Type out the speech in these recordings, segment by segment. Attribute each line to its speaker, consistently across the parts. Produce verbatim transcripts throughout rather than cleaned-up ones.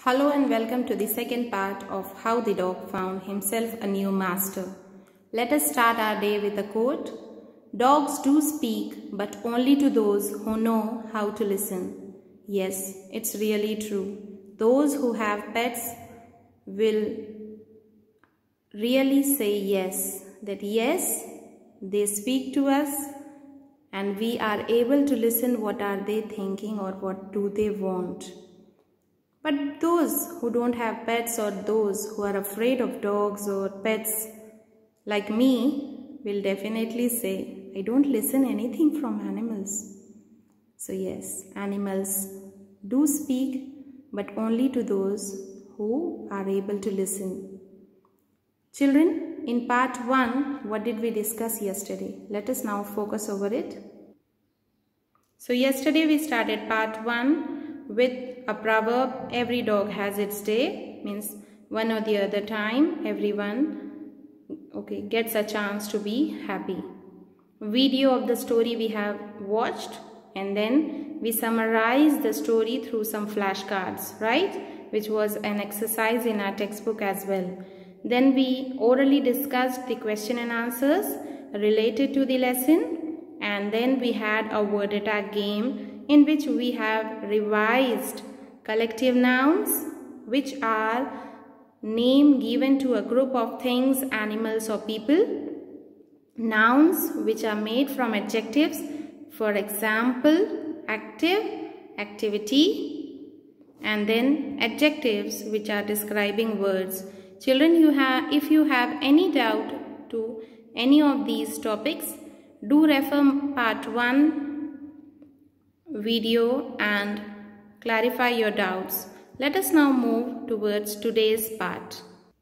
Speaker 1: Hello and welcome to the second part of How the Dog Found Himself a New Master. Let us start our day with a quote. Dogs do speak, but only to those who know how to listen. Yes, it's really true. Those who have pets will really say yes, that yes, they speak to us and we are able to listen what are they thinking or what do they want. But those who don't have pets or those who are afraid of dogs or pets like me will definitely say, I don't listen anything from animals. So yes, animals do speak, but only to those who are able to listen. Children, in part one, what did we discuss yesterday? Let us now focus over it. So yesterday we started part one with a proverb, every dog has its day, means one or the other time everyone okay gets a chance to be happy. Video of the story we have watched, and then we summarized the story through some flashcards, right, which was an exercise in our textbook as well. Then we orally discussed the question and answers related to the lesson, and then we had a word attack game in which we have revised collective nouns, which are name given to a group of things, animals or people. Nouns which are made from adjectives, for example, active, activity, and then adjectives which are describing words. Children, you have, if you have any doubt to any of these topics, do refer part one video and clarify your doubts. Let us now move towards today's part.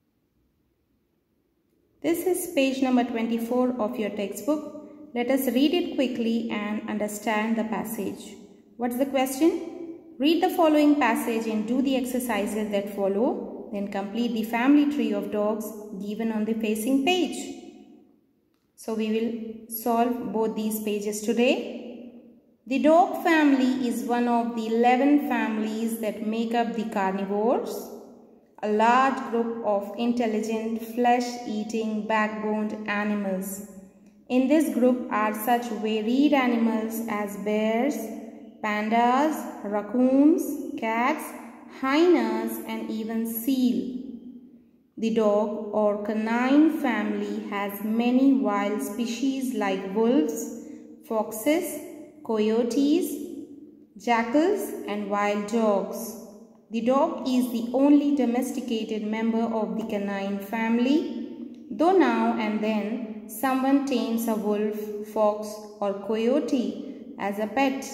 Speaker 1: This is page number twenty-four of your textbook. Let us read it quickly and understand the passage. What's the question? Read the following passage and do the exercises that follow. Then complete the family tree of dogs given on the facing page. So we will solve both these pages today. The dog family is one of the eleven families that make up the carnivores, a large group of intelligent, flesh-eating, backboned animals. In this group are such varied animals as bears, pandas, raccoons, cats, hyenas, and even seal. The dog or canine family has many wild species like wolves, foxes, coyotes, jackals, and wild dogs. The dog is the only domesticated member of the canine family, though now and then someone tames a wolf, fox, or coyote as a pet.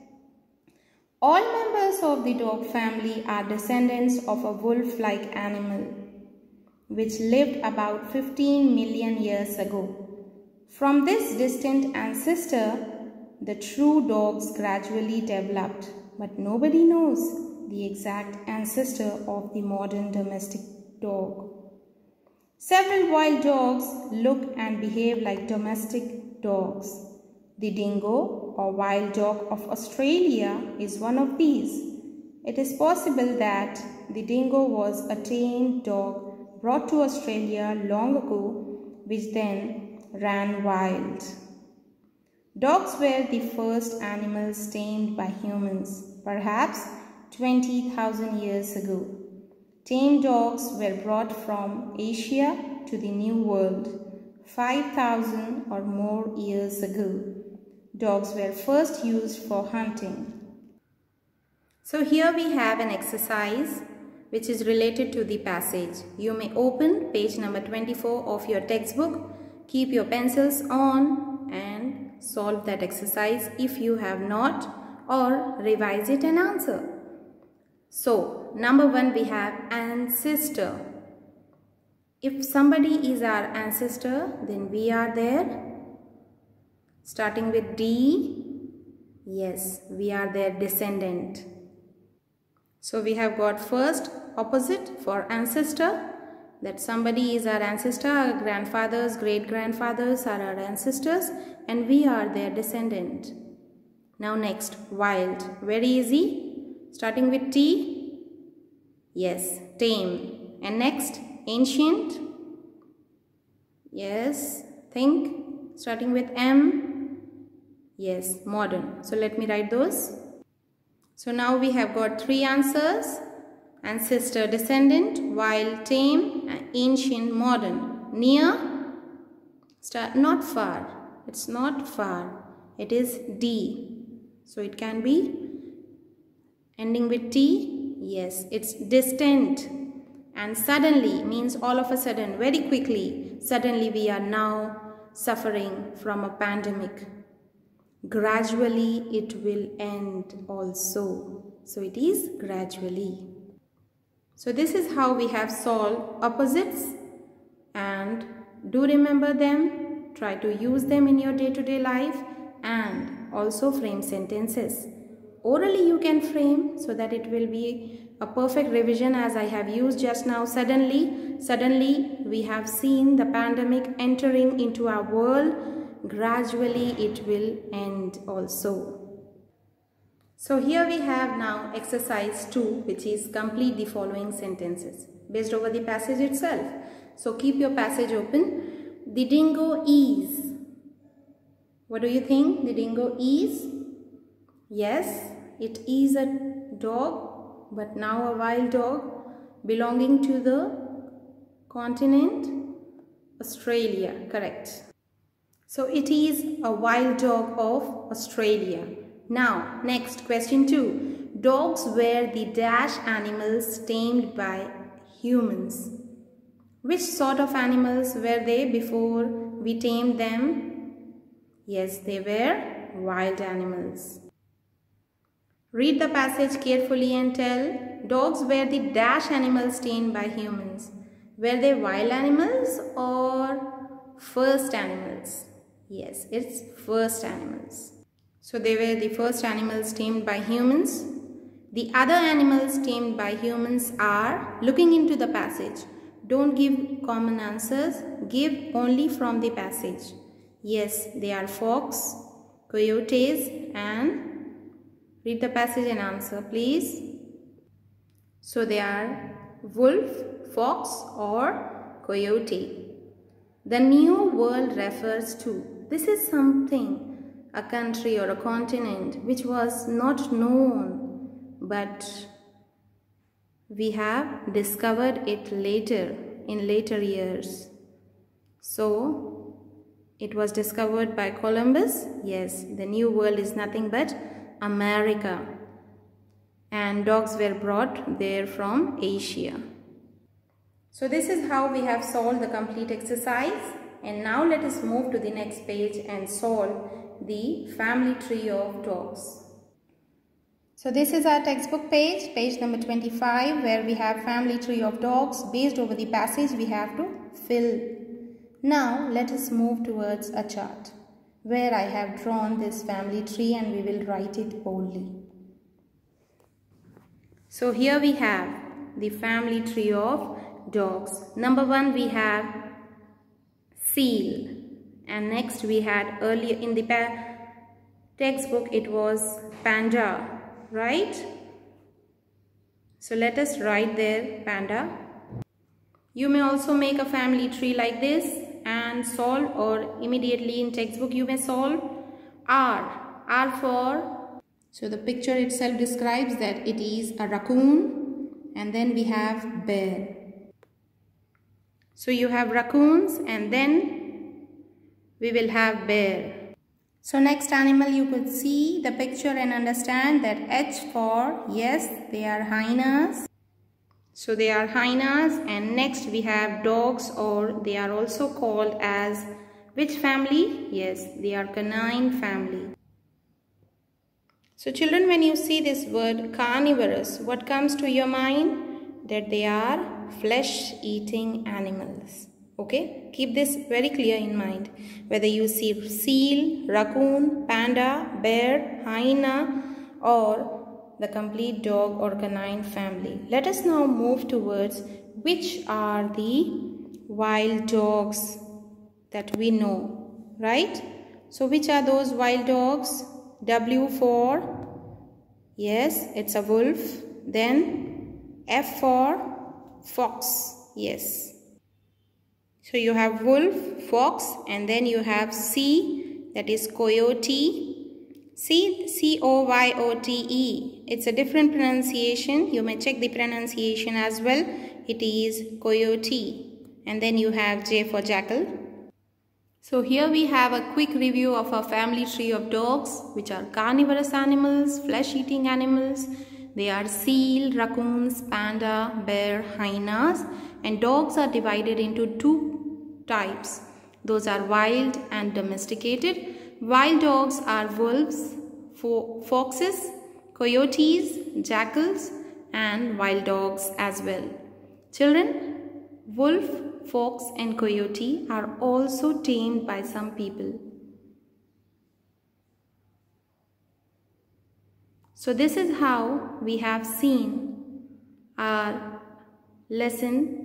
Speaker 1: All members of the dog family are descendants of a wolf-like animal, which lived about fifteen million years ago. From this distant ancestor, the true dogs gradually developed, but nobody knows the exact ancestor of the modern domestic dog. Several wild dogs look and behave like domestic dogs. The dingo or wild dog of Australia is one of these. It is possible that the dingo was a tame dog brought to Australia long ago, which then ran wild. Dogs were the first animals tamed by humans, perhaps twenty thousand years ago. Tame dogs were brought from Asia to the New World five thousand or more years ago. Dogs were first used for hunting. So here we have an exercise which is related to the passage. You may open page number twenty-four of your textbook, keep your pencils on and solve that exercise if you have not, or revise it and answer. So, number one, we have ancestor. If somebody is our ancestor, then we are there. Starting with D, yes, we are their descendant. So, we have got first opposite for ancestor, that somebody is our ancestor, our grandfathers, great-grandfathers are our ancestors, and we are their descendant. Now next, wild, very easy. Starting with T, Yes, tame. And next, ancient. Yes, think, starting with M. Yes, modern. So let me write those. So now we have got three answers. Ancestor, descendant, while, tame, ancient, modern. Near, start, not far. It's not far. It is D. So it can be ending with T. Yes, it's distant. And suddenly means all of a sudden, very quickly. Suddenly we are now suffering from a pandemic. Gradually it will end also. So it is gradually. So this is how we have solved opposites, and do remember them, try to use them in your day-to-day life, and also frame sentences. Orally you can frame so that it will be a perfect revision as I have used just now. Suddenly, suddenly we have seen the pandemic entering into our world. Gradually it will end also. So here we have now exercise two, which is complete the following sentences based over the passage itself. So keep your passage open. The dingo is. What do you think the dingo is? Yes, it is a dog, but now a wild dog belonging to the continent Australia. Correct. So it is a wild dog of Australia. Now, next question two. Dogs were the dash animals tamed by humans. Which sort of animals were they before we tamed them? Yes, they were wild animals. Read the passage carefully and tell. Dogs were the dash animals tamed by humans. Were they wild animals or first animals? Yes, it's first animals. So they were the first animals tamed by humans. The other animals tamed by humans are, looking into the passage, don't give common answers, give only from the passage. Yes, they are fox, coyotes, and read the passage and answer please. So they are wolf, fox or coyote. The New World refers to, this is something, a country or a continent which was not known, but we have discovered it later, in later years. So it was discovered by Columbus. Yes, the New World is nothing but America, and dogs were brought there from Asia. So this is how we have solved the complete exercise, and now let us move to the next page and solve the family tree of dogs. So this is our textbook page, page number twenty-five, where we have family tree of dogs. Based over the passage we have to fill. Now let us move towards a chart where I have drawn this family tree and we will write it boldly. So here we have the family tree of dogs. Number one we have seal, and next we had earlier in the textbook it was panda, right? So let us write there panda. You may also make a family tree like this and solve, or immediately in textbook you may solve. R, R for, so the picture itself describes that it is a raccoon, and then we have bear. So you have raccoons and then we will have bear. So next animal you could see the picture and understand that H for, yes, they are hyenas. So they are hyenas, and next we have dogs, or they are also called as which family? Yes, they are canine family. So children, when you see this word carnivorous, what comes to your mind? That they are flesh-eating animals. Okay, keep this very clear in mind. Whether you see seal, raccoon, panda, bear, hyena, or the complete dog or canine family. Let us now move towards which are the wild dogs that we know, right? So which are those wild dogs? W for, yes, it's a wolf. Then F for fox. Yes. So you have wolf, fox, and then you have C, that is coyote. C, C O Y O T E. It's a different pronunciation. You may check the pronunciation as well. It is coyote. And then you have J for jackal. So here we have a quick review of our family tree of dogs, which are carnivorous animals, flesh-eating animals. They are seal, raccoons, panda, bear, hyenas, and dogs are divided into two types. Those are wild and domesticated. Wild dogs are wolves, fo foxes, coyotes, jackals, and wild dogs as well. Children, wolf, fox, and coyote are also tamed by some people. So this is how we have seen our lesson.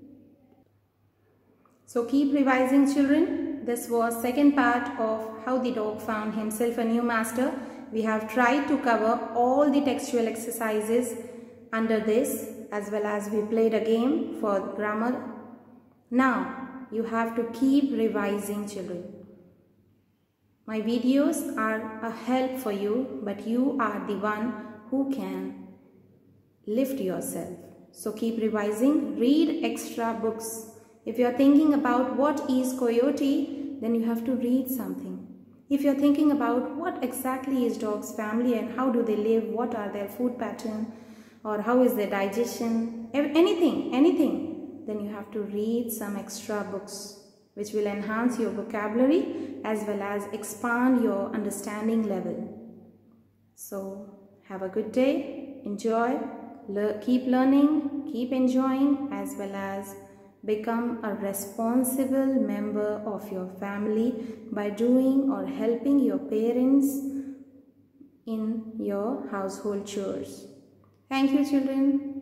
Speaker 1: So keep revising, children. This was second part of how the dog found himself a new master. We have tried to cover all the textual exercises under this, as well as we played a game for grammar. Now you have to keep revising, children. My videos are a help for you, but you are the one who can lift yourself. So keep revising, read extra books. If you are thinking about what is coyote, then you have to read something. If you are thinking about what exactly is dog's family and how do they live, what are their food pattern, or how is their digestion, anything, anything, then you have to read some extra books, which will enhance your vocabulary as well as expand your understanding level. So have a good day, enjoy, le- keep learning, keep enjoying, as well as become a responsible member of your family by doing or helping your parents in your household chores. Thank you, children.